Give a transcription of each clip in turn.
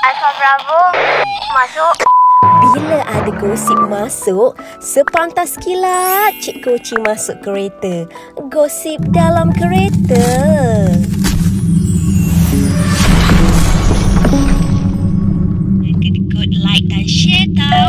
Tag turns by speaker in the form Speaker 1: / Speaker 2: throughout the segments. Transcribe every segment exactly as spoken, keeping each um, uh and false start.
Speaker 1: Alfa Bravo masuk.
Speaker 2: Bila ada gosip masuk, sepantas kilat Cik Koci masuk kereta. Gosip dalam kereta. Kedekut like dan share tau.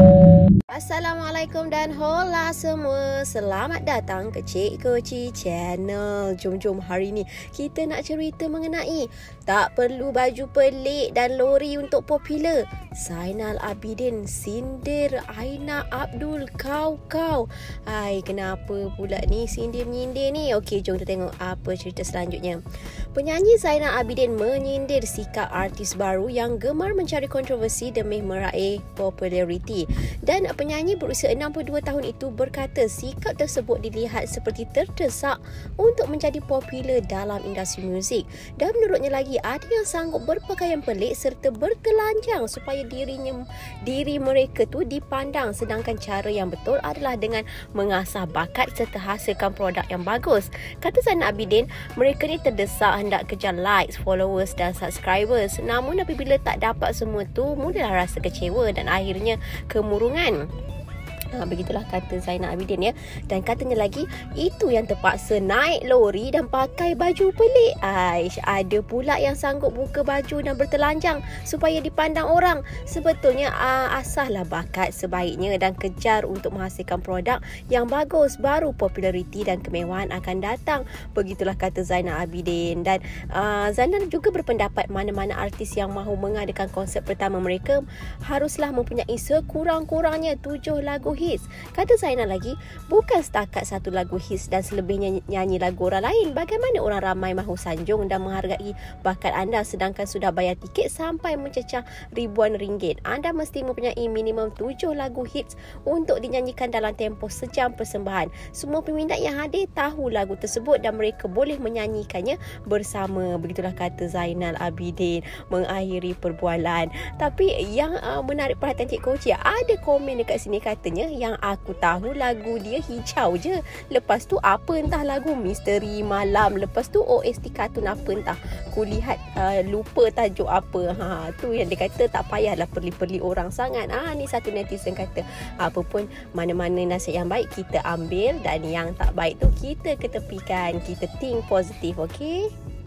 Speaker 2: Assalamualaikum dan hola semua. Selamat datang ke Cik Koci Channel. Jom-jom hari ni kita nak cerita mengenai tak perlu baju pelik dan lori untuk popular. Zainal Abidin sindir Aina Abdul kau-kau. Hai, kenapa pula ni sindir-menyindir ni? Okey, jom kita tengok apa cerita selanjutnya. Penyanyi Zainal Abidin menyindir sikap artis baru yang gemar mencari kontroversi demi meraih populariti. Dan penyanyi berusia enam puluh dua tahun itu berkata sikap tersebut dilihat seperti terdesak untuk menjadi popular dalam industri muzik. Dan menurutnya lagi, ada yang sanggup berpakaian pelik serta bertelanjang supaya dirinya diri mereka tu dipandang, sedangkan cara yang betul adalah dengan mengasah bakat serta hasilkan produk yang bagus. Kata Zainal Abidin, mereka ni terdesak hendak kejar likes, followers dan subscribers. Namun apabila tak dapat semua tu, mulalah rasa kecewa dan akhirnya kemurungan. Ha, begitulah kata Zainal Abidin ya. Dan katanya lagi, itu yang terpaksa naik lori dan pakai baju pelik. Aish, ada pula yang sanggup buka baju dan bertelanjang supaya dipandang orang. Sebetulnya uh, asahlah bakat sebaiknya dan kejar untuk menghasilkan produk yang bagus, baru populariti dan kemewahan akan datang. Begitulah kata Zainal Abidin. Dan uh, Zainal juga berpendapat mana-mana artis yang mahu mengadakan konsert pertama mereka haruslah mempunyai sekurang-kurangnya tujuh lagu hits. Kata Zainal lagi, bukan setakat satu lagu hits dan selebihnya nyanyi lagu orang lain. Bagaimana orang ramai mahu sanjung dan menghargai bakat anda sedangkan sudah bayar tiket sampai mencecah ribuan ringgit? Anda mesti mempunyai minimum tujuh lagu hits untuk dinyanyikan dalam tempoh sejam persembahan. Semua peminat yang hadir tahu lagu tersebut dan mereka boleh menyanyikannya bersama. Begitulah kata Zainal Abidin mengakhiri perbualan. Tapi yang uh, menarik perhatian Cik Koci, ada komen dekat sini katanya, yang aku tahu lagu dia hijau je. Lepas tu apa entah lagu misteri malam. Lepas tu O S T kartun apa entah. Kulihat uh, lupa tajuk apa. Ha, tu yang dia kata tak payahlah perli-perli orang sangat. Ah, ni satu netizen kata, apa pun mana-mana nasihat yang baik kita ambil dan yang tak baik tu kita ketepikan. Kita think positif, okey?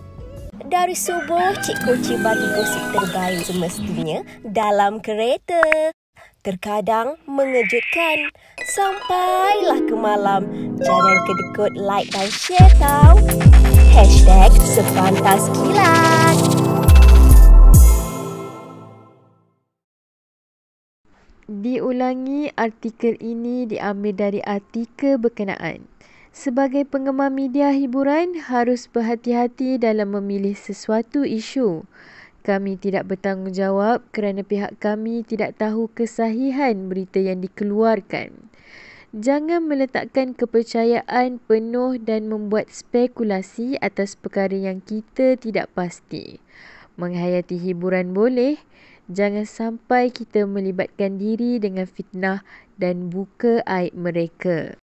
Speaker 2: Dari subuh, Cik Koci bagi gosip terbaik semestinya dalam kereta. Terkadang mengejutkan. Sampailah ke malam. Jangan kedekut like dan share tau. Hashtag sepantas kilat.
Speaker 3: Diulangi, artikel ini diambil dari artikel berkenaan. Sebagai penggemar media hiburan, harus berhati-hati dalam memilih sesuatu isu. Kami tidak bertanggungjawab kerana pihak kami tidak tahu kesahihan berita yang dikeluarkan. Jangan meletakkan kepercayaan penuh dan membuat spekulasi atas perkara yang kita tidak pasti. Menghayati hiburan boleh, jangan sampai kita melibatkan diri dengan fitnah dan buka aib mereka.